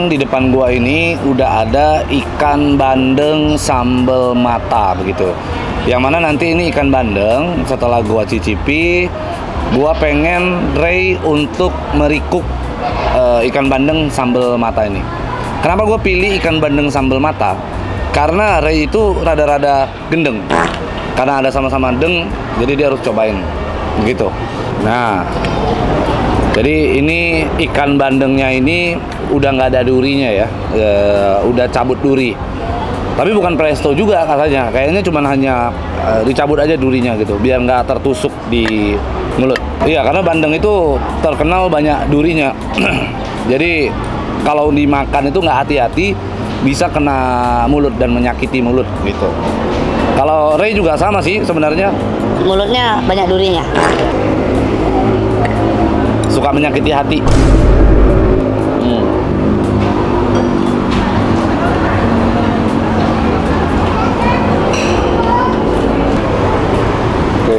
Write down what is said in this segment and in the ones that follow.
sekarang di depan gua ini udah ada ikan bandeng sambal mata begitu. Yang mana nanti ini ikan bandeng setelah gua cicipi, gua pengen Ray untuk merikuk ikan bandeng sambal mata ini. Kenapa gua pilih ikan bandeng sambal mata? Karena Ray itu rada-rada gendeng. Karena ada sama-sama deng, jadi dia harus cobain begitu. Nah, jadi ini ikan bandengnya ini udah nggak ada durinya ya, udah cabut duri. Tapi bukan presto juga katanya, kayaknya cuma hanya dicabut aja durinya gitu, biar nggak tertusuk di mulut. Iya, karena bandeng itu terkenal banyak durinya. Jadi kalau dimakan itu nggak hati-hati bisa kena mulut dan menyakiti mulut gitu. Kalau Ray juga sama sih sebenarnya. Mulutnya banyak durinya. Suka menyakiti hati. Oke.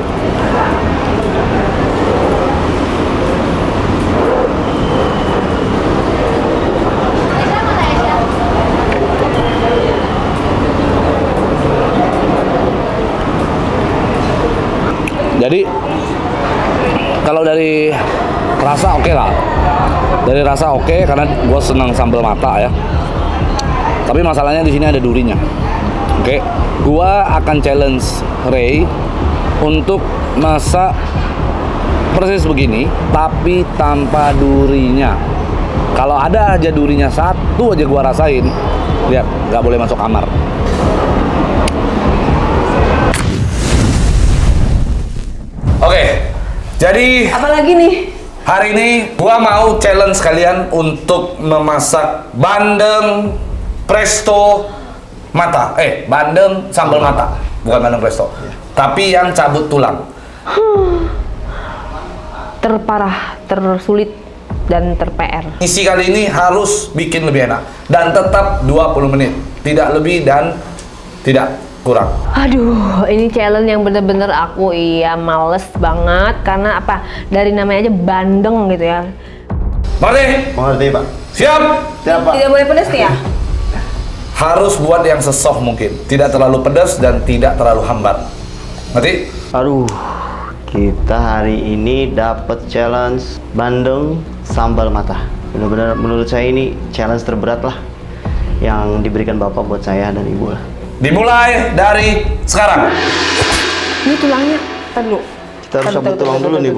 Jadi kalau dari rasa oke lah. Dari rasa oke karena gue senang sambal mata ya. Tapi masalahnya di sini ada durinya. Oke, gue akan challenge Ray untuk masak persis begini, tapi tanpa durinya. Kalau ada aja durinya satu aja gue rasain, lihat nggak boleh masuk kamar. Oke, jadi Apa lagi nih? hari ini gua mau challenge kalian untuk memasak bandeng presto mata. Bandeng sambal mata, bukan bandeng presto. Tapi yang cabut tulang. Terparah, tersulit, dan ter-PR. Isi kali ini harus bikin lebih enak dan tetap 20 menit, tidak lebih dan tidak kurang. Aduh, ini challenge yang bener-bener aku males banget karena apa? Dari namanya aja bandeng gitu ya. Mengerti, Pak? Siap? Siap, Pak. Tidak boleh pedas nih ya? Harus buat yang sesoft mungkin, tidak terlalu pedas dan tidak terlalu hambar. Ngerti? Aduh, kita hari ini dapat challenge bandeng sambal mata. Benar-benar menurut saya ini challenge terberat lah yang diberikan Bapak buat saya dan Ibu lah. Dimulai dari sekarang. Ini tulangnya, ntar dulu. Kita harus cabut tulang dulu nih, Bu.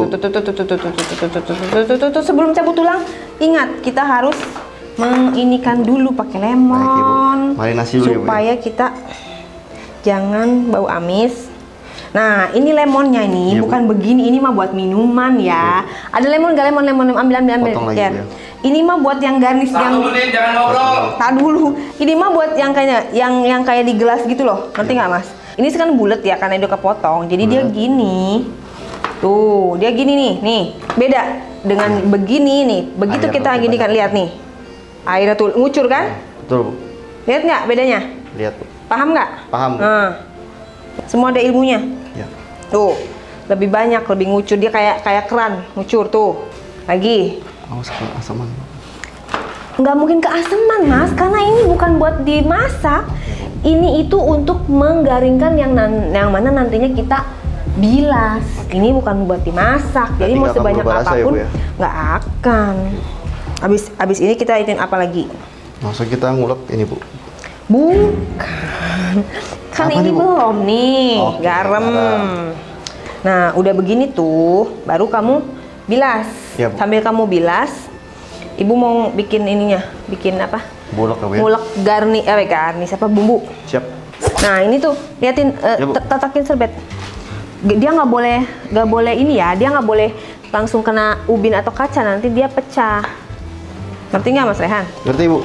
Sebelum cabut tulang, ingat kita harus menginikan dulu pakai lemon. Baik, Ibu. Marinasi dulu, Ibu, ya. Supaya kita jangan bau amis. Nah, ini lemonnya ini Iya, Bu. bukan begini, ini mah buat minuman ya. Ada lemon nggak lemon, ambil. Potong lagi, Ya. Bu, ya. Ini mah buat yang garnish yang menit, jangan ngobrol. tak dulu. Ini mah buat yang kayak yang kayak di gelas gitu loh. Ngerti nggak, Mas? Ini kan bulat ya karena udah kepotong. Jadi dia gini. Tuh, dia gini nih. Nih, beda dengan begini nih. Begitu Air kita lebih gini kan, banyak. lihat nih. Airnya tuh ngucur kan? Betul, Bu. Lihat nggak bedanya? Lihat, Bu. Paham nggak? Paham, Bu. Nah, semua ada ilmunya. Ya. Tuh, lebih banyak, lebih ngucur. Dia kayak keran, ngucur tuh. Lagi. Awas ke asaman. Nggak mungkin keaseman, Mas, karena ini bukan buat dimasak. Ini itu untuk menggaringkan yang mana nantinya kita bilas. Ini bukan buat dimasak. Jadi Berarti mau nggak akan sebanyak berubah rasa ya, apapun Bu, ya? nggak akan. Abis ini kita ituin apa lagi? Langsung kita ngulek ini, Bu. Bukan. Kan Apa ini nih, Bu? belum nih, Oke, garam. garam. Nah, udah begini tuh, baru kamu bilas. Ya, Bu. Sambil kamu bilas, Ibu mau bikin ininya, bikin apa? Bulek, Bu, ya. Ngulek garnis apa bumbu. Siap. Nah, ini tuh liatin, Ya, Bu. tatakin serbet. Dia nggak boleh ini ya, dia nggak boleh langsung kena ubin atau kaca, nanti dia pecah. Ngerti nggak, Mas Rehan? Ngerti, Bu?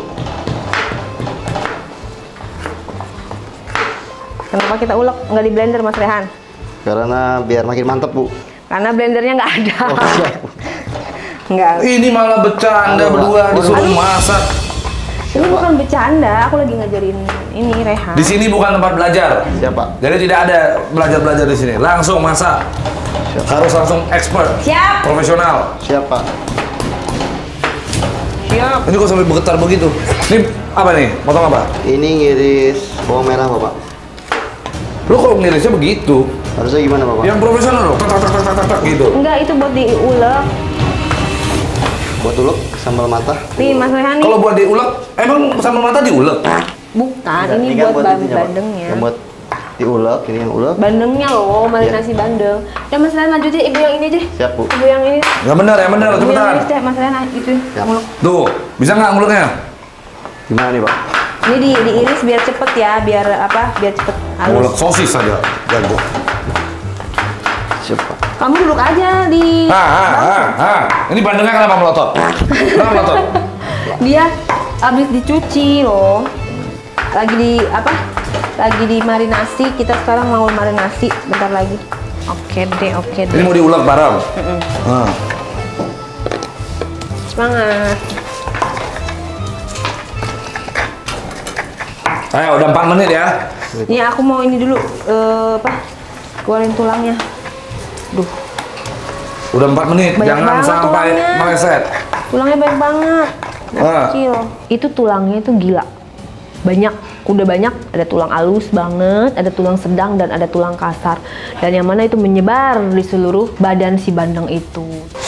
Kenapa kita ulek nggak di blender, Mas Rehan? Karena biar makin mantep, Bu. Karena blendernya nggak ada. Oh, siap. Nggak. Ini malah bercanda Aduh, berdua Pak. disuruh Aduh. masak. Ini bukan bercanda, aku lagi ngajarin ini Rehan. Di sini bukan tempat belajar. Siap, Pak. Jadi tidak ada belajar di sini. Langsung masak. Siap. Harus langsung expert. Siap. Profesional. Siap, Pak. Siap. Ini kok sampai bergetar begitu? Ini apa nih? Potong apa? Ini ngiris bawang merah Bapak. Lu kok ngirisnya begitu? Harusnya gimana Bapak? Yang profesional loh, tak tak tak tak tak tak gitu. Enggak, itu buat diulek. Buat ulek sambal matah. Nih Mas Rehan nih. Kalau buat diulek, emang sambal mata diulek? Bukan, Enggak, ini kan buat itunya, Pak. bandengnya. Yang buat diulek, ini yang ulek. Bandengnya loh, marinasi bandeng. Ya Mas Rehan lanjut aja, ibu yang ini aja. Siap Bu. Ibu yang ini. Yang benar, Ibu yang cepetan. ini deh, Mas Rehan itu. Siap. Ngulek. Tuh, bisa nggak nguleknya? Gimana nih Pak? Ini diiris biar cepet ya, biar apa? Biar cepet Ngulek halus. sosis saja, jago. Siap Pak. Kamu duduk aja di. Ini bandengnya kenapa melotot? Kenapa melotot? Dia habis dicuci loh. Lagi di apa? Lagi di marinasi. Kita sekarang mau marinasi bentar lagi. Oke deh, oke Ini deh. mau diulek bareng. Semangat. Ayo, udah 4 menit ya. Nih aku mau ini dulu apa? Keluarin tulangnya. Duh, Udah 4 menit, Banyak jangan banget sampai tulangnya. meleset. tulangnya banyak banget. Kecil. Itu tulangnya itu gila. Banyak, udah banyak. Ada tulang halus banget, ada tulang sedang dan ada tulang kasar. Dan yang mana itu menyebar di seluruh badan si bandeng itu.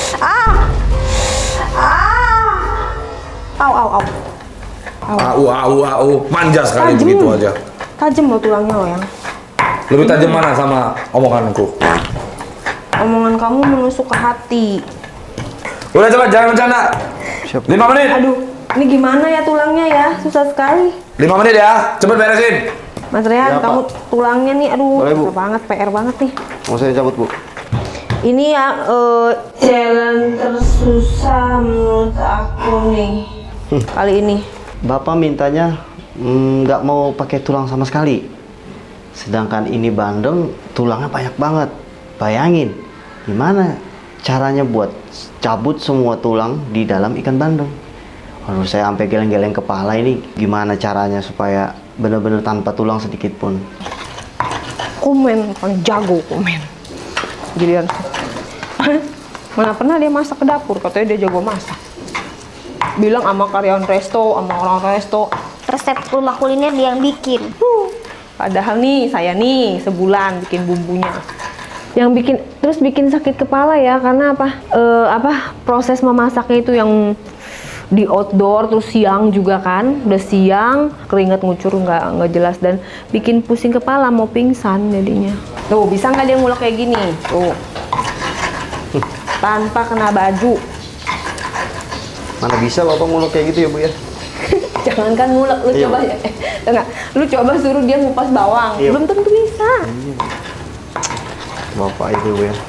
Au, au, au. Au. Manja sekali Tajam. begitu aja. Tajam loh tulangnya loh yang. Lebih tajam mana sama omonganku? Omongan kamu menusuk ke hati. Udah cepat, jangan bercanda. 5 menit. Aduh, ini gimana ya tulangnya ya? Susah sekali. 5 menit ya, cepet beresin. Mas Rehan, Ya, kamu Pak. tulangnya nih, aduh, Boleh, Bu. susah banget, PR banget nih. Mau saya cabut Bu? Ini ya challenge tersusah menurut aku nih kali ini. Bapak mintanya nggak mau pakai tulang sama sekali. Sedangkan ini bandeng tulangnya banyak banget. Bayangin gimana caranya buat cabut semua tulang di dalam ikan bandeng. Aduh, saya sampai geleng-geleng kepala ini. Gimana caranya supaya benar-benar tanpa tulang sedikit pun. Komen paling jago komen. Giliran mana pernah dia masak ke dapur, katanya dia jago masak. Bilang sama karyawan resto, sama orang resto. Resep rumah kuliner dia yang bikin. Padahal nih saya nih sebulan bikin bumbunya. Yang bikin sakit kepala ya karena apa proses memasaknya itu yang di outdoor terus siang juga kan, udah siang keringat ngucur nggak jelas dan bikin pusing kepala mau pingsan jadinya. Tuh bisa nggak dia ngulek kayak gini tuh tanpa kena baju. Mana bisa Bapak ngulek kayak gitu ya Bu ya? Jangankan ngulek, lu Iya, coba ya. Enggak, lu coba suruh dia ngupas bawang. Iya. Belum tentu bisa. Bapak itu Bu ya.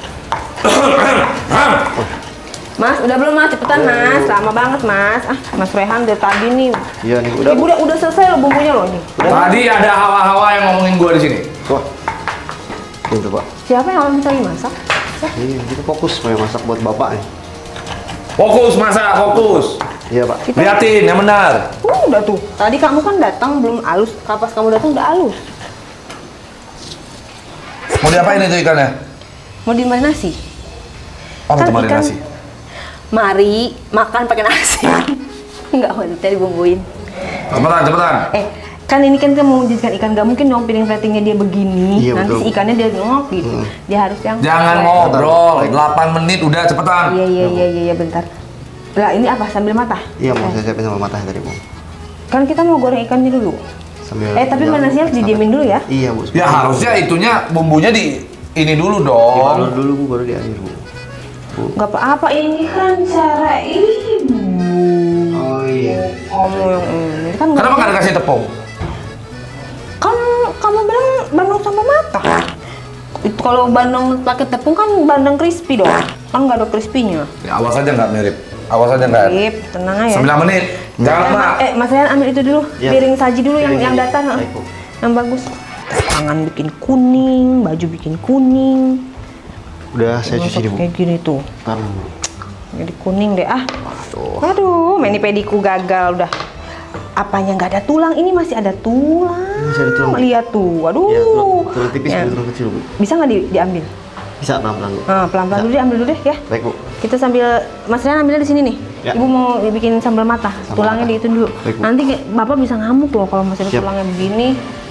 Mas, udah belum Mas? Cepetan Mas, lama banget Mas. Mas Rehan dari tadi nih. Iya nih udah. Ibu udah selesai loh bumbunya loh nih. Tadi ada hawa-hawa yang ngomongin gua di sini. Wah. Gitu Pak. Siapa yang orang lagi masak? Iya, kita fokus mau masak buat Bapak nih. Fokus masak, fokus. Iya Pak. Liatin yang benar. Udah tuh. Tadi kamu kan datang belum halus. Kapas kamu datang udah halus. Mau diapain itu ikannya? Mau dimarinasi? Oh, Kan untuk marinasi. Mari makan pakai nasi. Enggak, tadi bumbuin. Cepetan. Kan ini kan kita mau jadikan ikan, gak mungkin dong piring platingnya dia begini. Iya, Nanti betul. si ikannya dia ngok gitu. Dia harus yang Jangan ngobrol, 8 menit udah cepetan. Iya bentar. Lah ini apa sambil mata? Iya mau saya siapin sama matanya tadi Bu. Kan kita mau goreng ikannya dulu. Sambil Tapi manasnya harus didiemin dulu ya. Iya Bu. Ya harusnya itunya bumbunya di ini dulu Dibalur dong. dulu Bu baru di air Bu. Gak apa-apa, ini kan cara ibu. Oh iya. Kamu yang ini kan Kenapa nggak dikasih tepung? kan kamu bilang bandeng sama mata. Itu kalau bandeng pakai tepung kan bandeng crispy dong. Kan nggak ada crispy-nya. Ya, awas aja nggak mirip. Awas aja nggak. Sip, tenang aja. 9 menit. Jangan lama. Mas Rian ambil itu dulu. Iya. Piring saji dulu yang Piring saji. datar. Baik, Bu. Yang bagus. Tangan bikin kuning, baju bikin kuning. Udah saya cuci nih Bu. Kayak gini tuh. Taruh Bu. Jadi kuning deh Aduh, mani-pediku gagal udah. Apanya nggak ada tulang? Ini masih ada tulang. Masih ada tulang. Lihat tuh, aduh. Iya, tulang tipis Ya. Bu, tulang kecil Bu. Bisa nggak diambil? Bisa pelan-pelan Bu. Pelan-pelan Bisa. dulu deh, ambil dulu deh ya. Baik Bu. Kita sambil Mas Rian ambilnya di sini nih. Ya. Ibu mau dibikin sambal mata. Sambal Tulangnya mata. dihitung dulu. Baik, Bu. Nanti Bapak bisa ngamuk loh kalau masih ada Siap. tulangnya begini.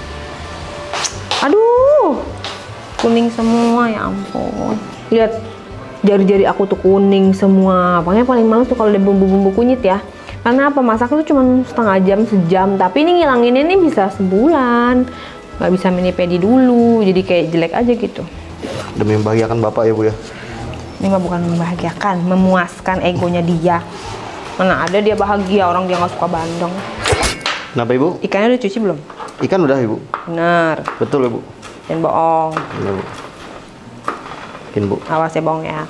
Aduh, kuning semua ya ampun. Lihat, jari-jari aku tuh kuning semua. Makanya paling males tuh kalau ada bumbu-bumbu kunyit ya. Karena apa? Masak tuh cuma setengah jam, sejam. Tapi ini ngilanginnya ini bisa sebulan. Nggak bisa mini pedi dulu. Jadi kayak jelek aja gitu. Demi membahagiakan Bapak ya Bu ya. Ini mah bukan membahagiakan, memuaskan egonya dia. Mana ada dia bahagia, orang dia nggak suka bandeng. Kenapa Ibu? Ikannya udah cuci belum? Ikan udah Ibu. Bener, Betul ya Bu. jangan bohong. Iya Bu. Bikin Bu. Awas ya bohong ya.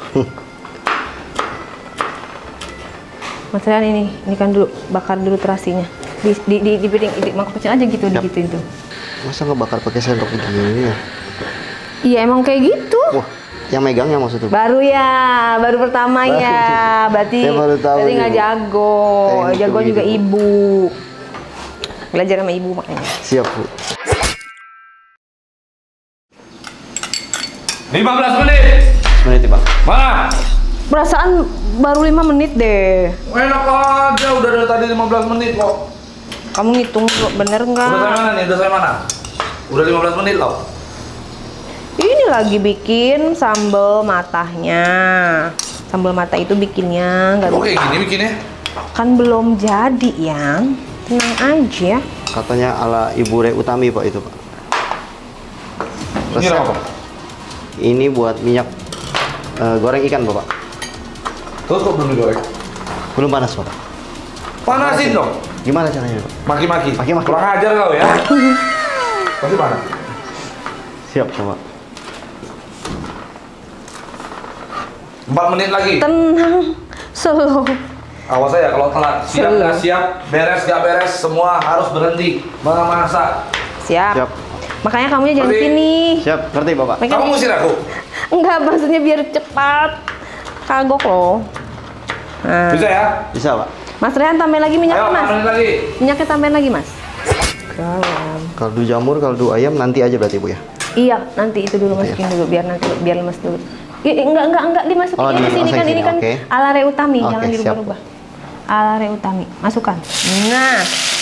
Mas Rian ini kan dulu, bakar dulu terasinya. Di piring, di mangkok kecil aja gitu, Yap. digituin tuh. Masa ngebakar pakai sendok begini ya? Iya emang kayak gitu. Wah, yang megang yang maksudnya. Baru ya, baru pertama Baru. ya. Berarti Saya baru tahu berarti nih, nggak Bu. jago. Thank you, Jago juga Bu. ibu. Belajar sama ibu makanya. Siap Bu. 15 menit. Menit Pak. Mana? Perasaan baru 5 menit deh. Enak aja, udah dari tadi 15 menit kok. Kamu ngitung bener nggak? Udah saya mana nih? Udah saya mana? Udah 15 menit loh. Ini lagi bikin sambal matahnya. Sambal mata itu bikinnya nggak Oke, gini bikinnya. kan belum jadi yang. Tenang aja. Katanya ala Ibu Re Utami Pak itu Pak. Ini Resep. apa? Ini buat minyak goreng ikan Bapak. Terus kok belum digoreng? Belum panas Bapak. Panasin dong. Gimana caranya Pak? Maki-maki. Maki-maki. Kurang ajar kau ya. Pasti panas. Siap Bapak. 4 menit lagi. Tenang, slow. Awas aja kalau telat. Siap Selalu. nggak siap, beres nggak beres, semua harus berhenti memasak. Siap. Siap. Makanya kamunya jangan Ngerti? sini. Siap, ngerti Bapak. Mereka- Kamu ngusir aku? Enggak, maksudnya biar cepat. Kagok loh. Nah. Bisa ya? Bisa Pak. Mas Rehan tambahin lagi minyaknya Ayo, 4 mas. menit lagi. Minyaknya tambahin lagi mas. Garam. Kaldu jamur, kaldu ayam nanti aja berarti Bu ya. Iya, nanti itu dulu masukin dulu biar nanti biar lemes dulu. Enggak dimasukin Oh, ini sini dimasukin kan ini sini, kan oke. ala Re Utami, Oke, jangan siap. dirubah-rubah. Ala Re Utami, masukkan. Nah.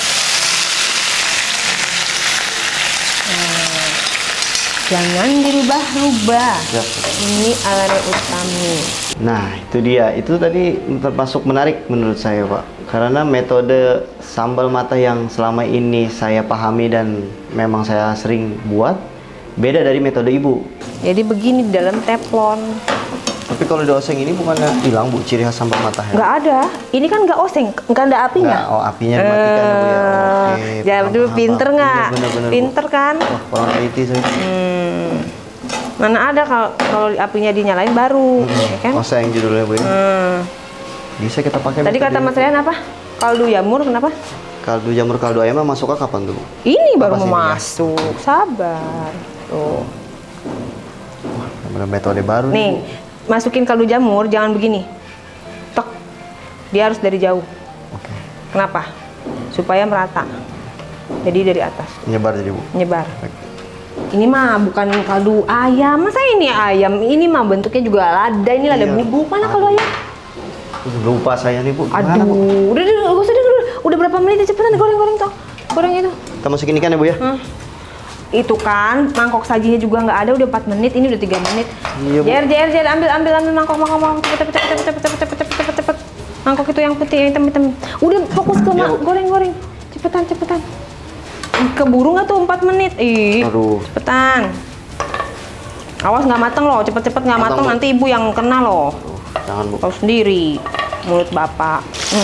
Jangan dirubah-rubah. Siap. Ini ala Re Utami. Nah, itu dia. Itu tadi termasuk menarik menurut saya, Pak. Karena metode sambal mata yang selama ini saya pahami dan memang saya sering buat beda dari metode Ibu. Jadi begini di dalam teflon. Tapi kalau di oseng ini bukannya hilang Bu ciri khas sambal matanya? Nggak ada. Ini kan nggak oseng, nggak ada apinya. Nggak, oh apinya dimatikan ya Bu ya. Oke. Jangan dulu paham, pinter paham. nggak? Iya, bener-bener, Bu. Pinter kan? Wah, kurang IT saya. Mana ada kalau apinya dinyalain baru, ya kan? Oseng judulnya Bu ya. Bisa kita pakai Tadi metode kata Mas Rian apa? Kaldu jamur kenapa? kaldu jamur kaldu ayam masuknya kapan tuh Bu? Ini baru Apa mau sih ini ya? masuk. Sabar. Tuh. Bener metode baru Nih, Bu. masukin kaldu jamur jangan begini. Tek. Dia harus dari jauh. Oke. Kenapa? Supaya merata. Jadi dari atas, Nyebar jadi Bu. nyebar. Ini mah bukan kaldu ayam. Masa ini ayam? Ini mah bentuknya juga lada. Ini lada Iya. bubuk. Mana kaldu ayam? Lupa saya nih Bu. Gimana, Bu? Aduh, udah, gak usah deh, udah berapa menit cepetan goreng toh, goreng itu. Kita masukin ikan ya Bu ya? Itu kan mangkok sajinya juga nggak ada, udah 4 menit, ini udah 3 menit. Iya, Bu. Jer, ambil mangkok, cepet. Mangkok itu yang putih, yang hitam. Udah fokus ke Iya, Bu. goreng, cepetan. Keburu nggak tuh 4 menit? Ih, Aduh. cepetan. Awas nggak mateng loh, cepet nggak Mateng, mateng Bu. nanti ibu yang kena loh. Jangan Bu. Tahu sendiri, mulut bapak.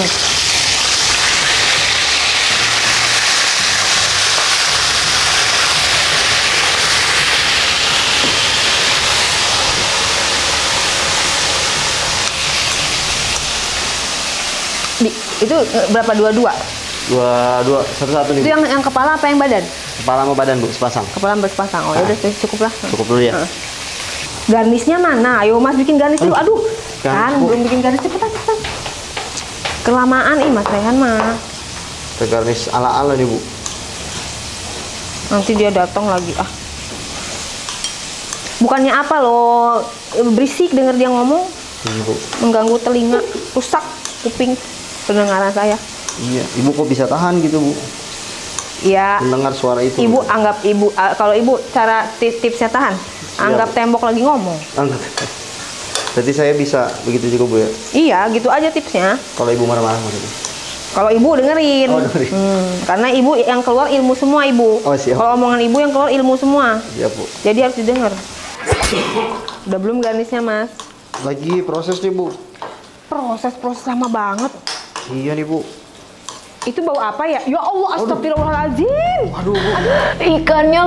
Itu berapa dua? Dua, satu-satu nih Itu Bu. yang kepala apa yang badan? Kepala sama badan Bu, sepasang. Kepala berpasang. Oh ya udah cukup lah. Cukup dulu ya. Garnisnya mana? Ayo Mas bikin garnis dulu. Aduh, kan Bu. belum bikin garnis, cepetan. Kelamaan Mas Rehan mah. Kita garnish ala-ala nih Bu. Nanti dia datang lagi Bukannya apa loh, berisik denger dia ngomong, Ini Bu. mengganggu telinga, rusak. kuping pendengaran saya. Iya, ibu kok bisa tahan gitu bu? Iya. Mendengar suara itu. Ibu anggap kalau ibu cara tipsnya tahan, anggap tembok lagi ngomong. Anggap. Berarti saya bisa begitu juga bu ya? Iya, gitu aja tipsnya. Kalau ibu marah-marah maksudnya? Kalau ibu dengerin. Oh, dengerin. Karena ibu yang keluar ilmu semua ibu. Oh, siap. Kalau omongan ibu yang keluar ilmu semua. Iya bu. Jadi harus didengar. Udah belum garnisnya mas? Lagi proses nih bu. Proses lama banget. Iya nih bu. Itu bau apa ya? Ya Allah, astagfirullahaladzim. Aduh bu. Ikannya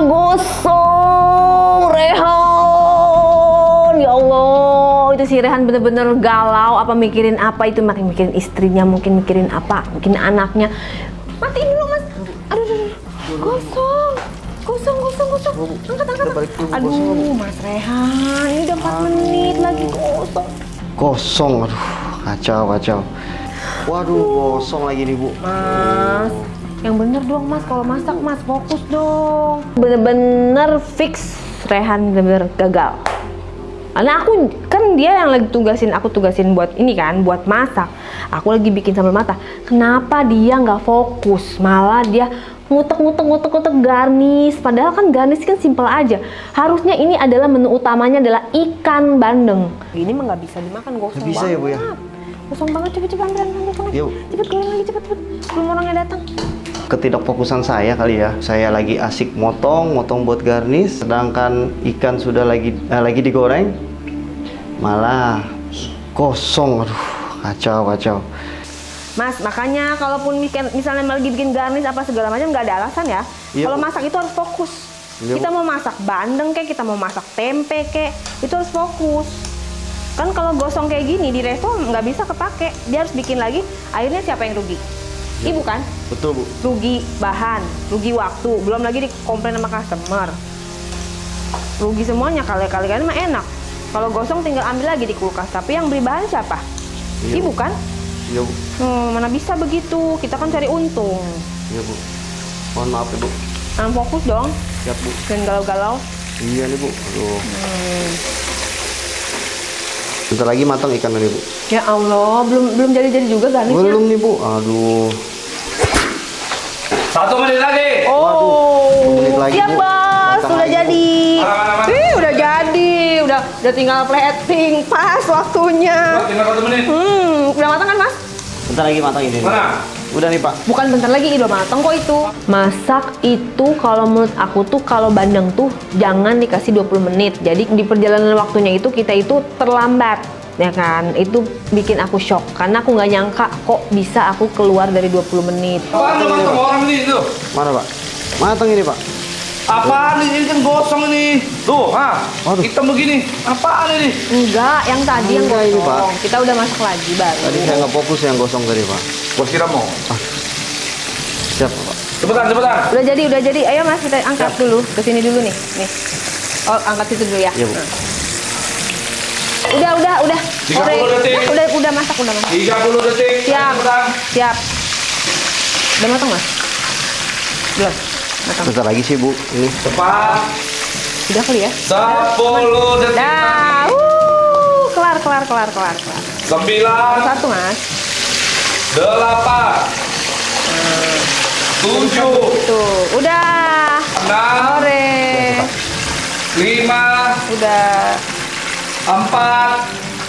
gosong, Rehan. Ya Allah, itu si Rehan bener-bener galau. Apa mikirin apa itu? Makin mikirin istrinya, mungkin mikirin apa? Mungkin anaknya. Matiin dulu mas. Aduh. Gosong. Angkat. Aduh, Mas Rehan, ini udah 4 menit lagi gosong. Kosong, aduh, kacau. Waduh, kosong lagi nih bu. Mas, yang bener dong mas, kalau masak mas, fokus dong. Bener-bener fix Rehan bener-bener gagal. Karena aku, kan dia yang lagi aku tugasin buat ini kan, buat masak. Aku lagi bikin sambal mata. Kenapa dia nggak fokus? Malah dia ngutek garnis. Padahal kan garnis kan simpel aja. Harusnya ini adalah menu utamanya adalah ikan bandeng. Ini mah nggak bisa dimakan, gosong Nggak bisa banget. ya bu ya? Kosong banget, cepet ambil. Yuk. Cepet goreng lagi, cepet. Belum orangnya datang. Ketidakfokusan saya kali ya. Saya lagi asik motong buat garnis, sedangkan ikan sudah lagi digoreng, malah kosong. Aduh, kacau. Mas, makanya kalaupun misalnya lagi bikin garnis apa segala macam nggak ada alasan ya. Iya, Kalau Bu. masak itu harus fokus. Iya, Kita Bu. mau masak bandeng kita mau masak tempe itu harus fokus. Kan kalau gosong kayak gini di resto nggak bisa kepake. Dia harus bikin lagi. Akhirnya siapa yang rugi? Ibu kan? Betul bu. Rugi bahan, rugi waktu, belum lagi dikomplain sama customer. Rugi semuanya, kali-kali mah enak. Kalau gosong tinggal ambil lagi di kulkas. Tapi yang beli bahan siapa? Iya, Ibu kan? Iya bu. Mana bisa begitu? Kita kan cari untung. Iya bu. Mohon maaf ya bu. Fokus dong, Siap bu. jangan galau-galau. Iya nih bu. Aduh. Bentar lagi matang ikan nih bu. Ya Allah, belum jadi juga garnisnya. Belum nih bu. Aduh. 1 menit lagi. Oh, 1 menit lagi, siap Bu. bos, Matang udah lagi, Bu. jadi. Mana? Udah jadi, udah tinggal plating, pas waktunya. Tinggal 1 menit. Udah matang kan mas? Bentar lagi matang ini. Mana? Udah nih pak. Bukan bentar lagi, udah matang kok itu. Masak itu kalau menurut aku tuh kalau bandeng tuh jangan dikasih 20 menit. Jadi di perjalanan waktunya itu kita itu terlambat. Ya kan, itu bikin aku shock karena aku nggak nyangka kok bisa aku keluar dari 20 menit. Apaan lu matang orang ini tuh? Mana pak? Matang ini pak. Apaan ini kan gosong ini? Tuh, Waduh. hitam begini. Apaan ini? Enggak, yang tadi yang Enggak ini, gosong. Pak. Kita udah masak lagi baru. Tadi saya nggak fokus yang gosong tadi pak. Gua kira mau. Siap pak. Cepetan. Udah jadi. Ayo mas, kita angkat dulu. Kesini dulu nih. Oh, angkat situ dulu ya. Iya bu. Udah. 30 detik. Udah masak. 30 detik. Siap. Cepetan. Siap. Udah matang mas? Belum. Matang. Bentar lagi sih bu. Ini. Cepat. Udah kali ya? 10 detik. Dah. Kelar. 9. Satu mas. 8. 7. Tuh. Udah. 6. Sore. 5. Udah. 4.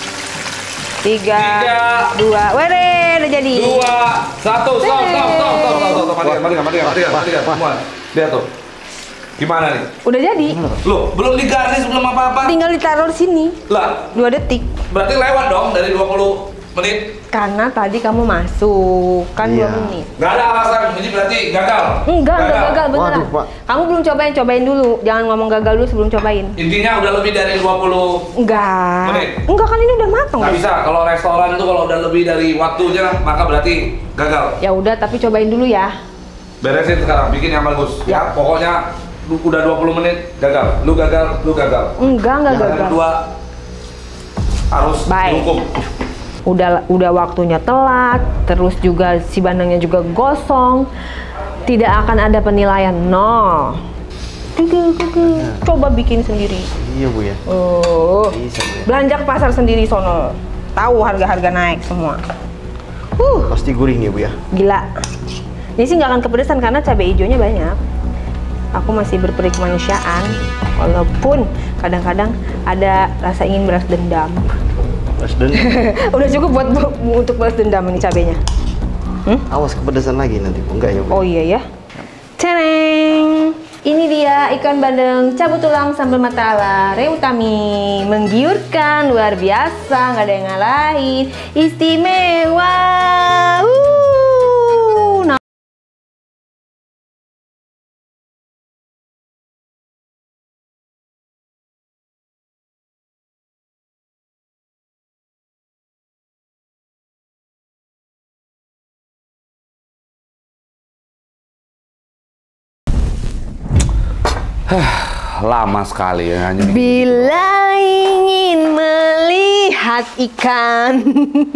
3. 2. Wede, udah jadi. 2. 1. Stop. Matikan semua. Lihat tuh. Gimana nih? Udah jadi. Loh, belum digarnis, belum apa-apa. Tinggal ditaruh di sini. Lah, 2 detik. berarti lewat dong dari 20 menit. Karena tadi kamu masuk kan 2 Iya. menit. Nggak ada alasan, ini berarti gagal. Enggak gagal beneran. Waduh, Pak. Kamu belum cobain dulu. Jangan ngomong gagal dulu sebelum cobain. Intinya udah lebih dari 20. Enggak. Menit. Enggak kan ini udah matang. Nggak Bos. bisa, kalau restoran itu kalau udah lebih dari waktunya, maka berarti gagal. Ya udah, tapi cobain dulu ya. Beresin sekarang, bikin yang bagus. Ya, pokoknya udah 20 menit, gagal. Lu gagal. Enggak Yang gagal. kedua harus Baik. dihukum. Udah waktunya telat, terus juga si bandengnya juga gosong. Tidak akan ada penilaian 0. Coba bikin sendiri. Iya bu ya. Oh. Bisa bu ya. Belanja ke pasar sendiri sono. Tahu harga-harga naik semua. Pasti gurih nih Bu ya. Gila. Ini sih nggak akan kepedesan karena cabai hijaunya banyak. Aku masih berperik kemanusiaan, walaupun kadang-kadang ada rasa ingin balas dendam. Balas dendam. Udah cukup buat untuk balas dendam ini cabenya. Awas kepedesan lagi nanti Bu. Enggak ya Bu? Oh iya ya. Teneng. Ini dia ikan bandeng cabut tulang sambal mata ala Rey Utami. Menggiurkan, luar biasa, nggak ada yang ngalahin. Istimewa. Nah. Lama sekali ya hanya. Bila ingin melihat ikan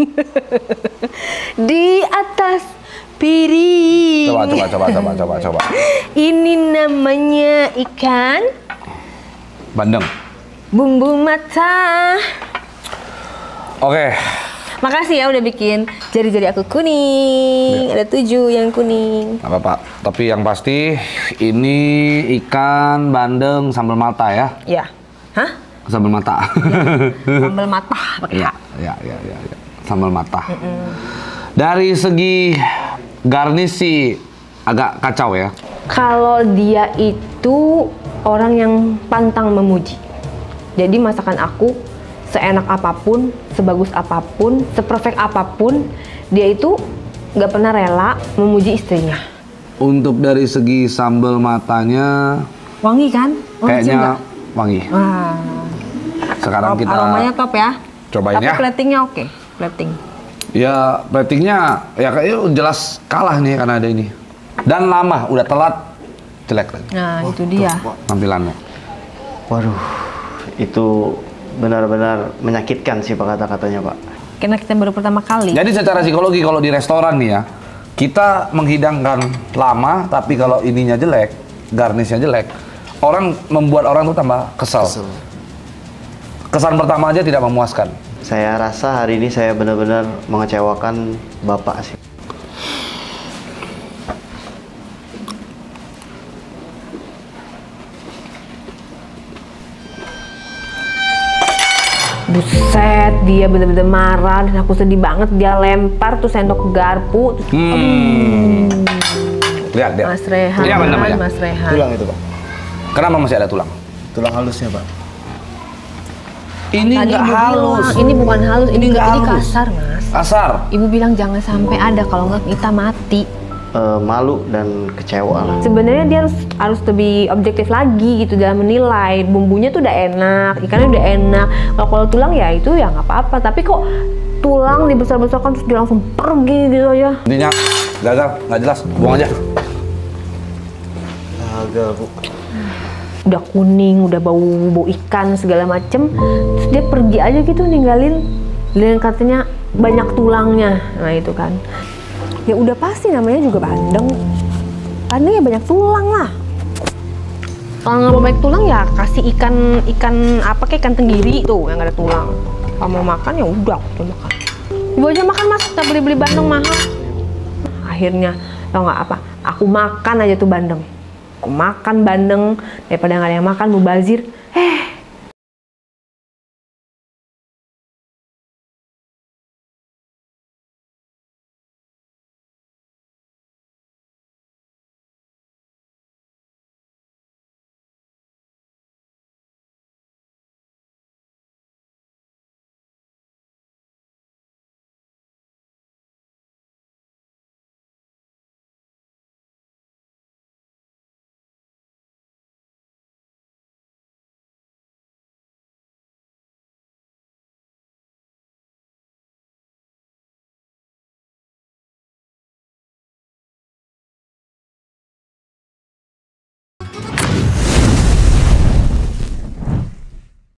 di atas piring. Coba. Ini namanya ikan Bandeng. bumbu mata. Oke. Makasih ya udah bikin jari-jari aku kuning. Ada 7 yang kuning. Apa Pak? Tapi yang pasti ini ikan bandeng sambal mata ya. Ya. Hah? Sambal mata. Sambal mata pakai H. Ya. Sambal mata. Dari segi garnish sih agak kacau ya. Kalau dia itu orang yang pantang memuji. Jadi masakan aku seenak apapun, sebagus apapun, seperfect apapun, dia itu nggak pernah rela memuji istrinya. Untuk dari segi sambal matanya Wangi kan? kayaknya wangi. Wah. Sekarang Top, kita aromanya top ya. cobain Tapi ya. platingnya oke. Plating. Ya ratingnya ya kayaknya jelas kalah nih karena ada ini. Dan lama, udah telat, jelek lagi Nah, itu dia. tampilannya. Waduh, itu benar-benar menyakitkan sih Pak kata-katanya Pak. Karena kita baru pertama kali. Jadi secara psikologi kalau di restoran nih ya, kita menghidangkan lama, tapi kalau ininya jelek, garnishnya jelek, membuat orang tuh tambah kesel. Kesan pertama aja tidak memuaskan. Saya rasa hari ini saya benar-benar mengecewakan Bapak sih. Buset, dia bener-bener marah dan aku sedih banget. Dia lempar tuh sendok garpu. Lihat. Mas Rehan, Ini apa namanya? Mas Rehan. Tulang itu Pak. Kenapa masih ada tulang? Tulang halusnya Pak. Ini Tadi nggak Ibu halus. bilang, ini bukan halus, ini nggak halus. kasar, Mas. Kasar. Ibu bilang jangan sampai ada, kalau nggak kita mati. Malu dan kecewa lah. Sebenarnya dia harus lebih objektif lagi gitu dalam menilai. Bumbunya tuh udah enak, ikannya udah enak. Kalau tulang ya itu ya nggak apa-apa. Tapi kok tulang dibesar-besarkan terus dia langsung pergi gitu aja. Intinya gagal, nggak jelas, buang aja. Gagal Bu. Udah kuning, udah bau ikan segala macem, terus dia pergi aja gitu ninggalin dengan katanya banyak tulangnya. Nah itu kan ya udah pasti namanya juga bandeng ya banyak tulang lah. Kalau nggak mau banyak tulang ya kasih ikan apa kayak ikan tenggiri tuh yang nggak ada tulang. Kalau mau makan ya udah aku makan. Ibu aja makan Mas, kita beli bandeng mahal. Akhirnya tau nggak apa, aku makan aja tuh bandeng. Aku makan bandeng daripada nggak ada yang makan mubazir.